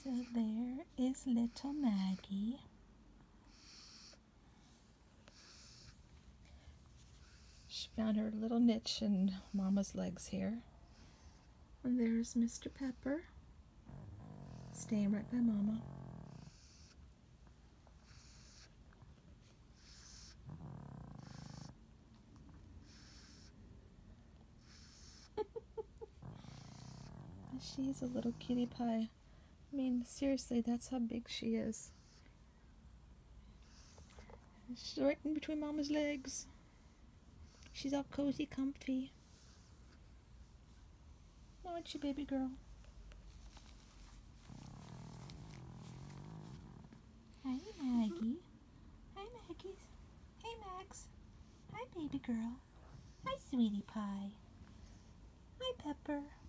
So there is little Maggie. She found her little niche in Mama's legs here. And there's Mr. Pepper, staying right by Mama. She's a little cutie pie. I mean, seriously, that's how big she is. She's right in between Mama's legs. She's all cozy, comfy. Aren't you, baby girl? Hi, Maggie. Hi, Maggie. Hey, Max. Hi, baby girl. Hi, sweetie pie. Hi, Pepper.